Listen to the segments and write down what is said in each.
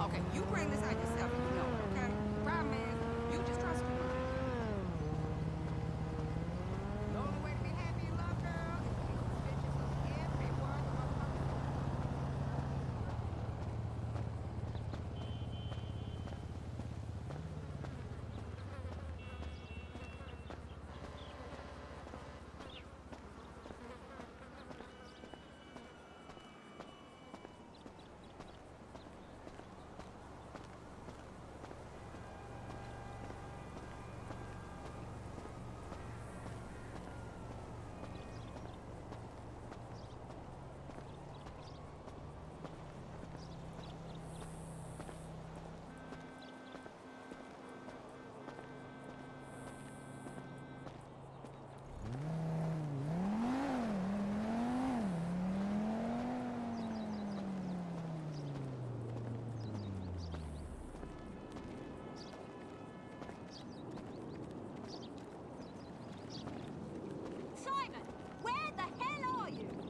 Okay, you bring this on yourself and you know it, okay? The problem is, you just trust too much. The only way to be happy in love, girl, is to be suspicious of every word the motherfucker say. Simon, where the hell are you?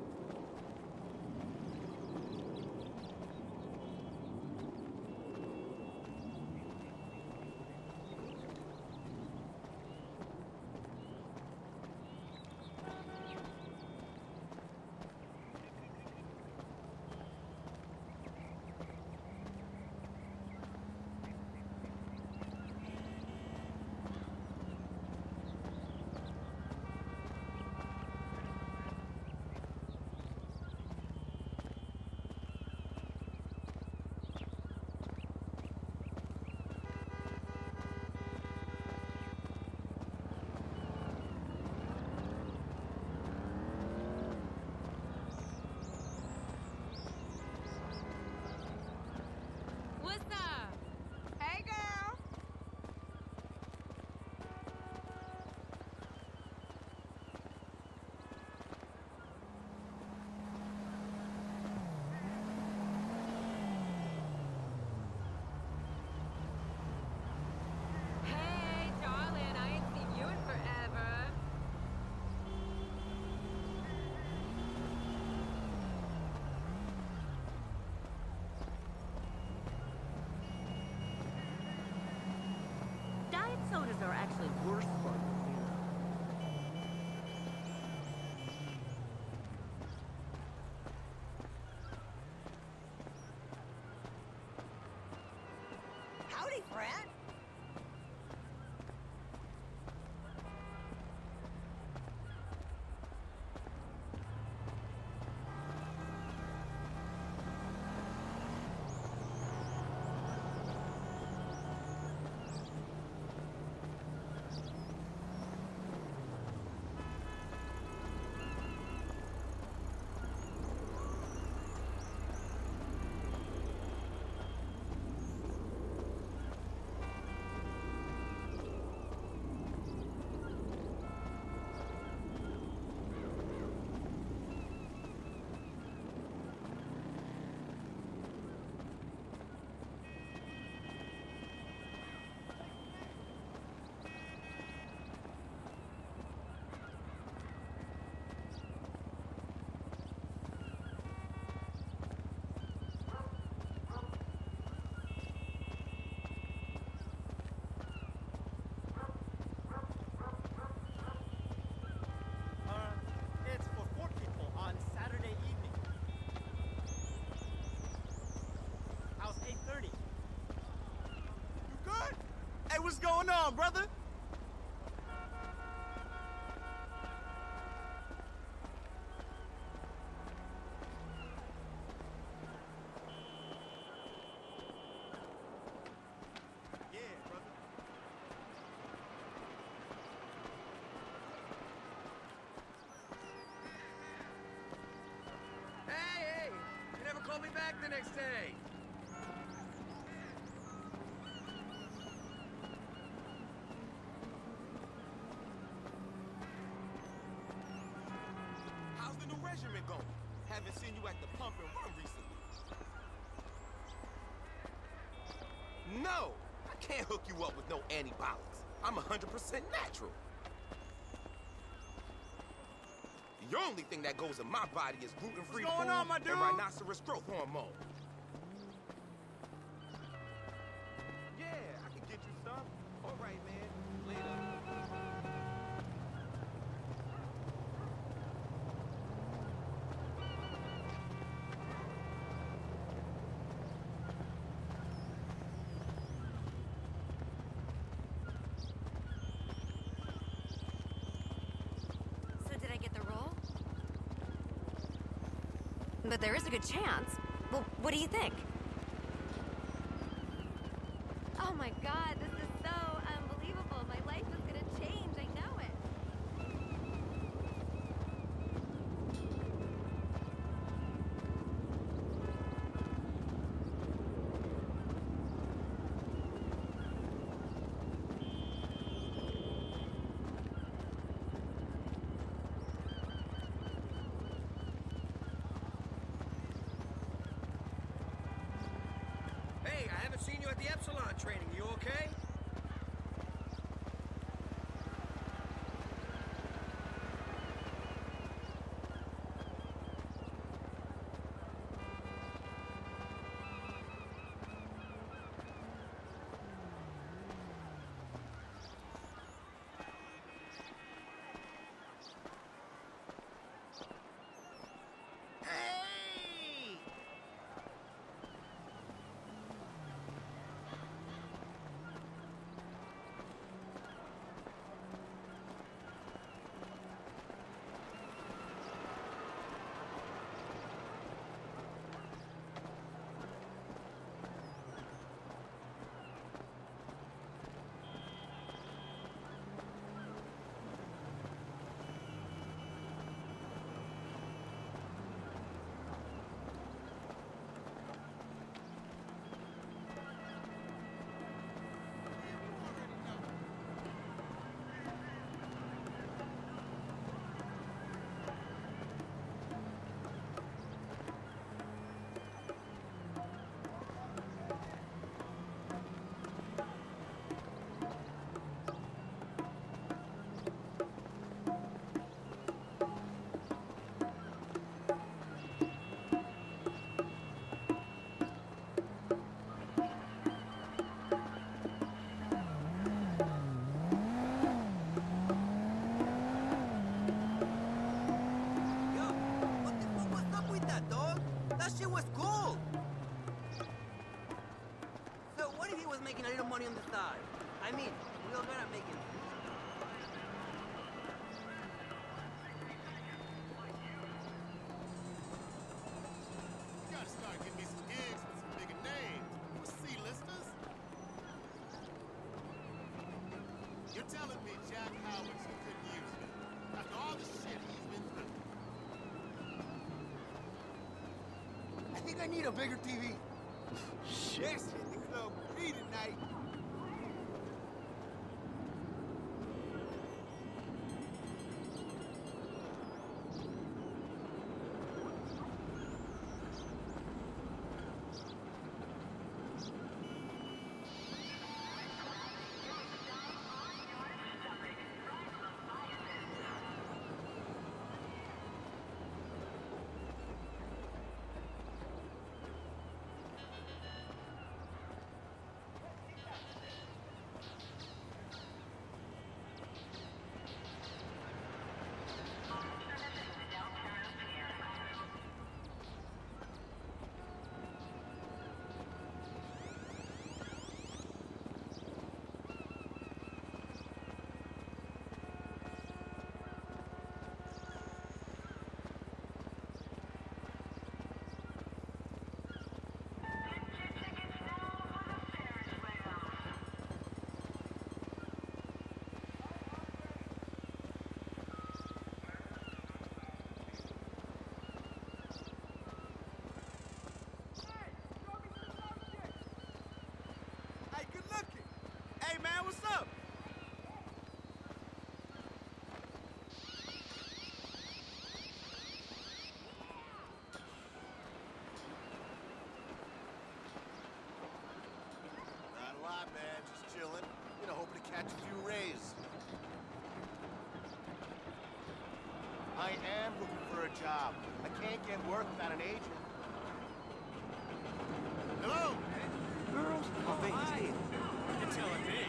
What's up? Hey, girl. Hey, darling, I ain't seen you in forever. Diet sodas are actually worse for you. Howdy, friend. It's for 4 people on Saturday evening. How's 8:30? You good? Hey, what's going on, brother? Yeah, brother. Hey, you never called me back the next day. How's the new regiment going? Haven't seen you at the pump and run recently. No, I can't hook you up with no antibiotics. I'm 100% natural. The only thing that goes in my body is gluten-free What's going food on, my and dude? rhinoceros growth hormone. but there is a good chance. Well, what do you think? Oh my god, this is so unbelievable. My life is gonna change, I know it. Hey, I haven't seen you at the Epsilon training. You okay? Hey! Yo, what the fuck was up with that, dog? That shit was cool. So what if he was making a little money on the side? I mean, we all gotta make it. You gotta start getting me some gigs with some bigger names. With C-listers. You're telling me Jack Howard couldn't use me after all the shit he's been through. I think I need a bigger TV. Shit, the club will be tonight. Hey, good looking. Hey, man, what's up? Not a lot, man. Just chilling. You know, hoping to catch a few rays. I am looking for a job. I can't get work without an agent. Hello? Girls of 18. You're telling me.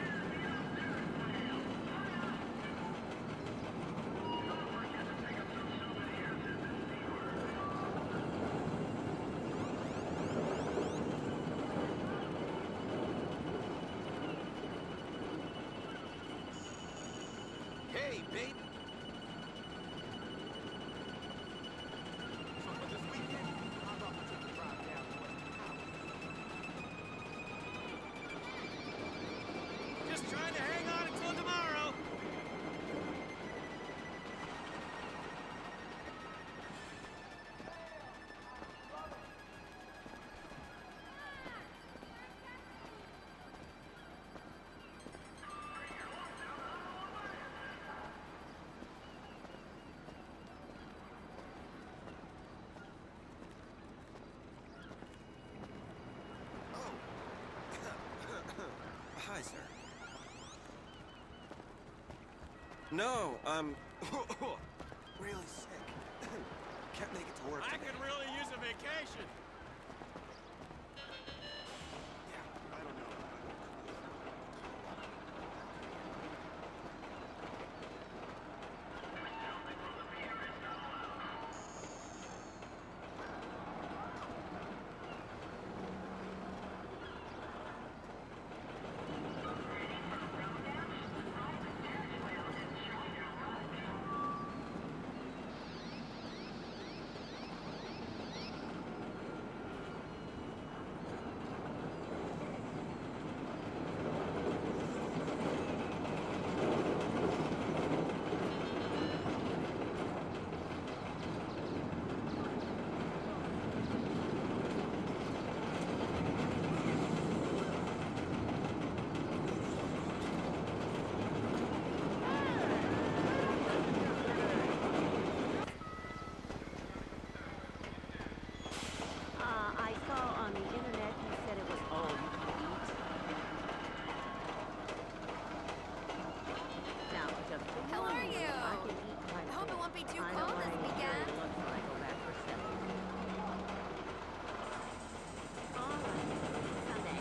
Hey, baby. So for this weekend, Hi, sir. No, I'm really sick. Can't make it to work I today. could really use a vacation. Yeah, I don't know. I saw on the internet you said it was all you can eat. Now, just to How warn are you? I can eat quite a I hope bit. it won't be too I cold don't this mind weekend. enjoying lunch when I go back for supper. All right, Sunday.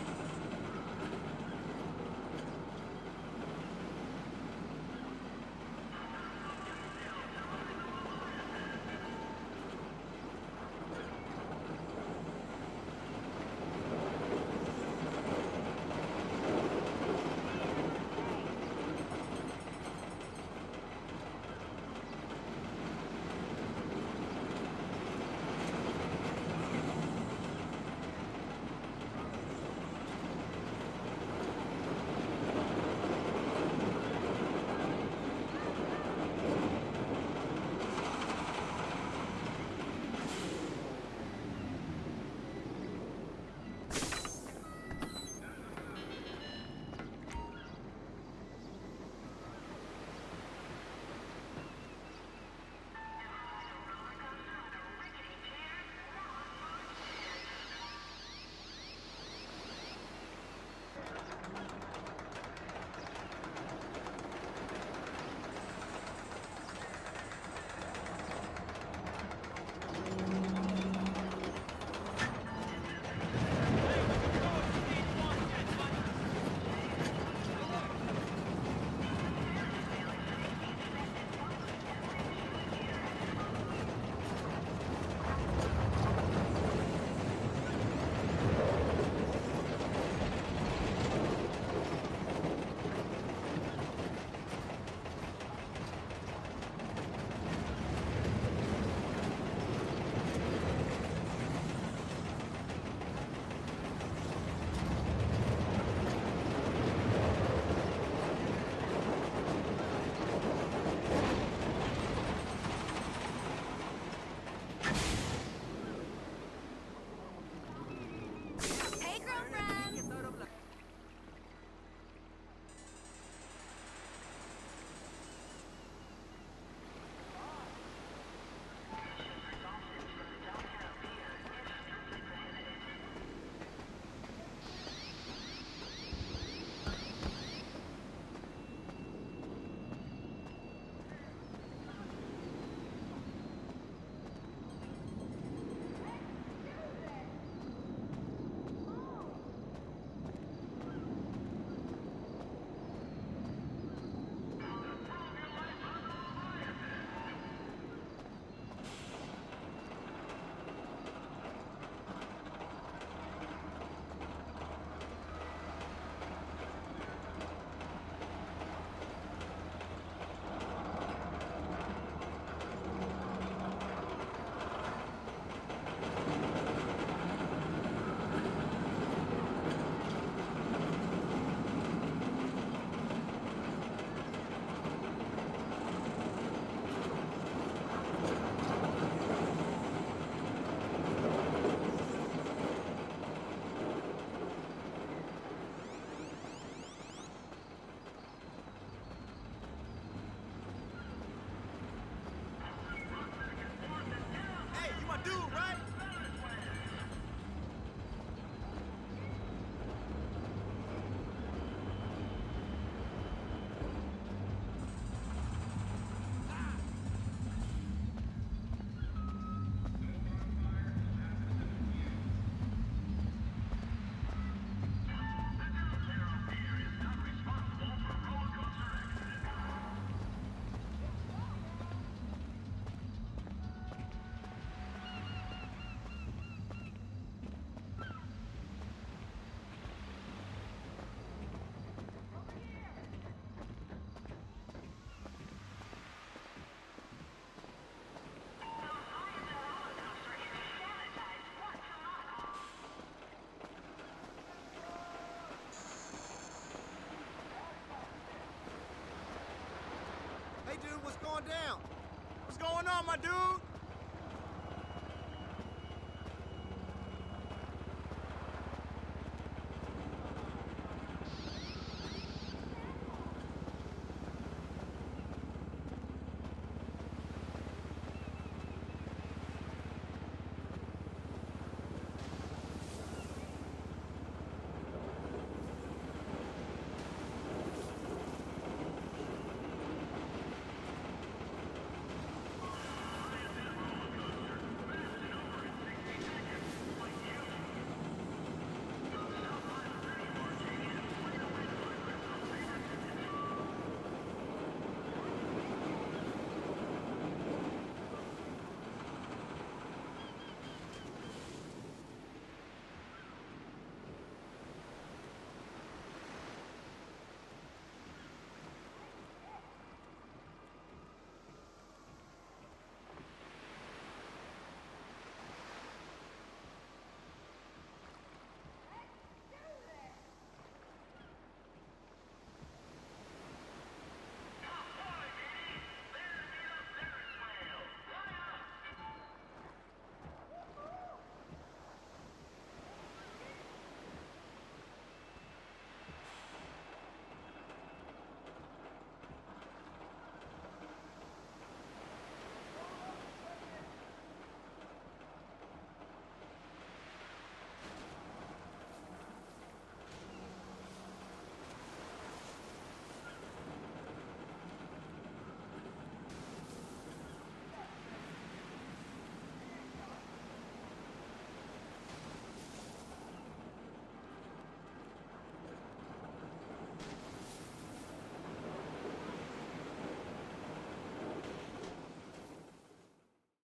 Hey, girlfriend! dude, what's going down? What's going on, my dude?